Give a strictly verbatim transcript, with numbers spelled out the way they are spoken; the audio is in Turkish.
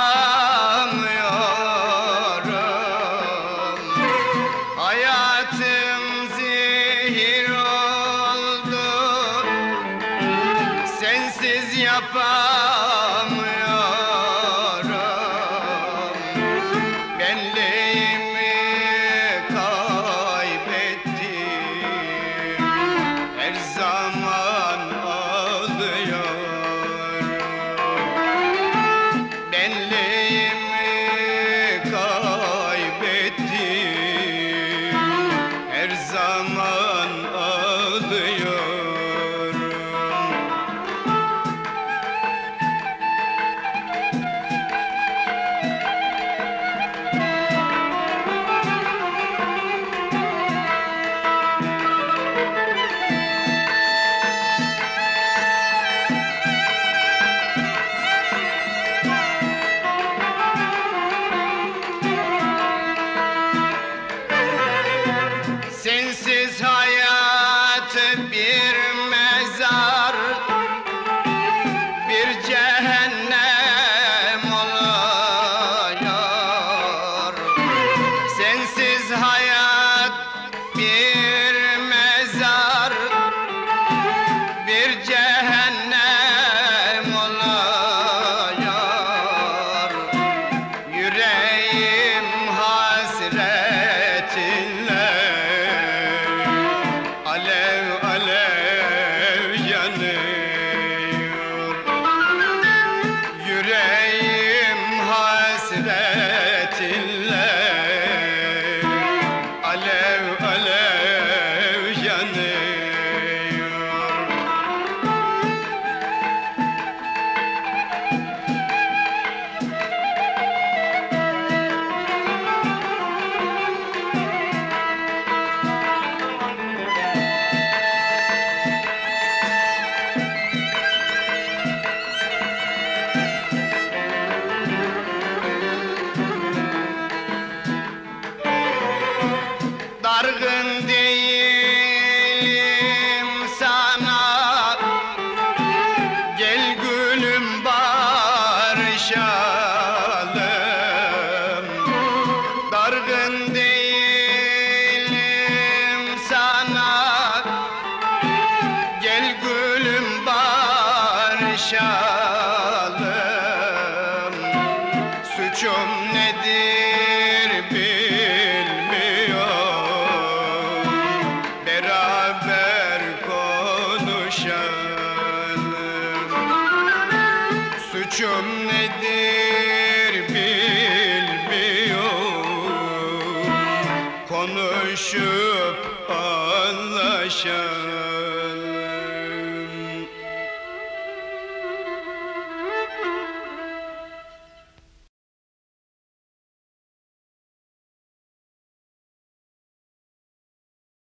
yapamıyorum. Hayatım zehir oldu, sensiz yapamıyorum. Benliğimi kaybettim, her zaman ağlıyorum. Benliğimi kaybettim, her zaman ağlıyorum. Sensiz hayat bir mezar, bir cehennem oluyor. Sensiz hayat bir mezar, bir cehennem oluyor. Yüreğim hasretinle alev alev yanıyor. Yüreğim hasretinle alev alev yanıyor. Dargın değilim sana, gel gülüm barışalım. Dargın değilim sana, gel gülüm barışalım. Suçum nedir bilmiyorum, beraber konuşalım. Suçum nedir bilmiyorum, konuşup anlaşalım.